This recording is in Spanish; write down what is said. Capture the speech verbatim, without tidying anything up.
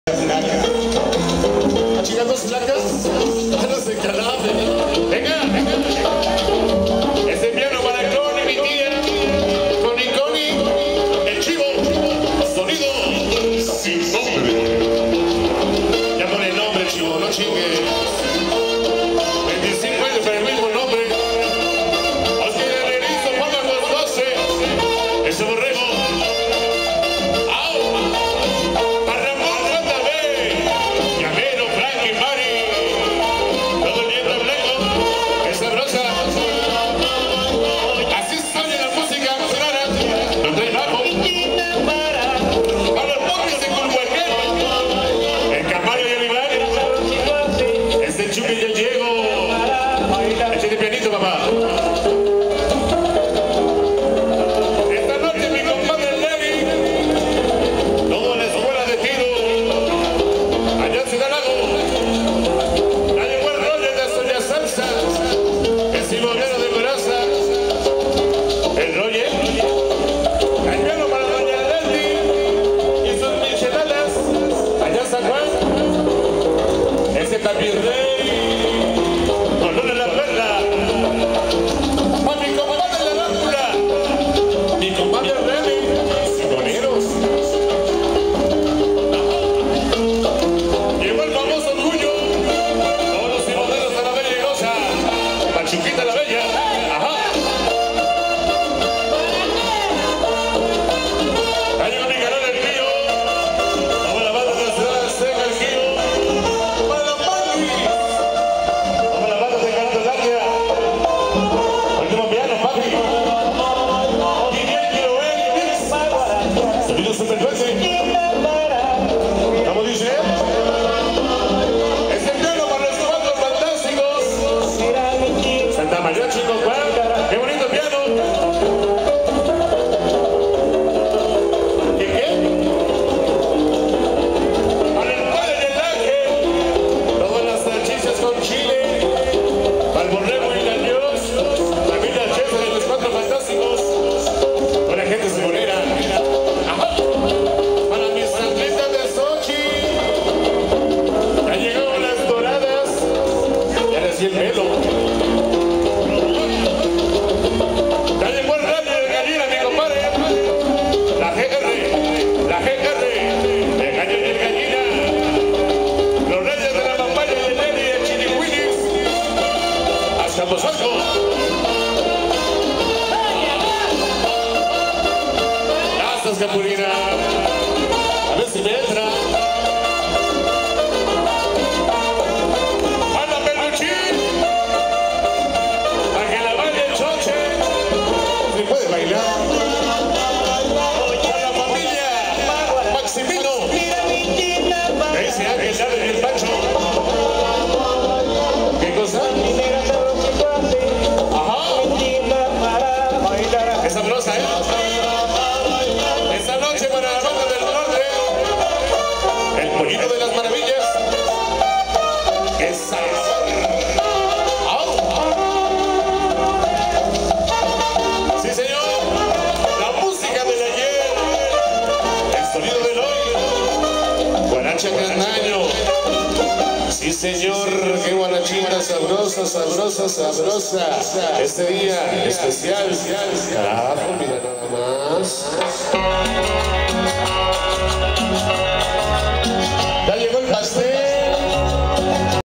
Chicas dos flacas, no se calaben. Venga, venga. Este piano para Cloni, mi tía. Coni, Coni, el chivo. Sonido sin nombre. Ya pone el nombre, chivo, no chingue. veinticinco años para el mismo nombre. Oscar el Erizo, pongan los doce. Ese borrego. ¡Qué bonito piano! ¿Qué qué? Para el padre del ángel, todas las salchichas con chile, para el borrego y la Dios, la vida chef de los cuatro fantásticos, para gente simulera. Ajá. Para mis atletas de Sochi, ya llegaron las doradas, ya recién pelo. Gracias, Capulina. A ver si me entra. ¡Hala, peluchín! Para que la baile el choche. ¿Se puede bailar? ¡Para la familia! ¡Maximino! Ese ángel sabe del Pancho. ¿Qué cosa? Es sabrosa, ¿eh? Esta noche para la banda del norte, el pollito de las maravillas. ¡Qué sabor! Sí, señor. La música del ayer, el sonido del hoy. Guaracha Castaño. Sí, señor, qué guarachita sabrosa, sabrosa, sabrosa. Este día especial. Carajo, mira nada más.